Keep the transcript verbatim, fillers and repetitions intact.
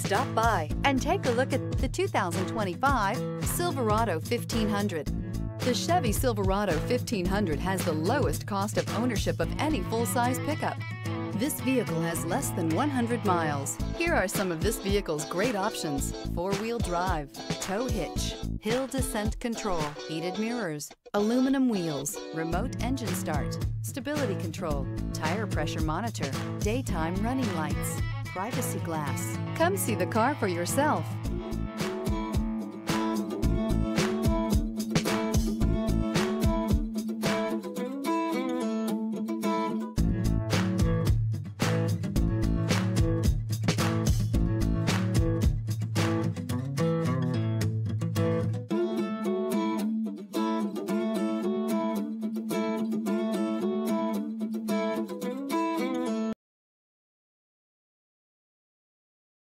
Stop by and take a look at the two thousand twenty-five Silverado fifteen hundred. The Chevy Silverado fifteen hundred has the lowest cost of ownership of any full-size pickup. This vehicle has less than one hundred miles. Here are some of this vehicle's great options: four-wheel drive, tow hitch, hill descent control, heated mirrors, aluminum wheels, remote engine start, stability control, tire pressure monitor, daytime running lights, privacy glass. Come see the car for yourself.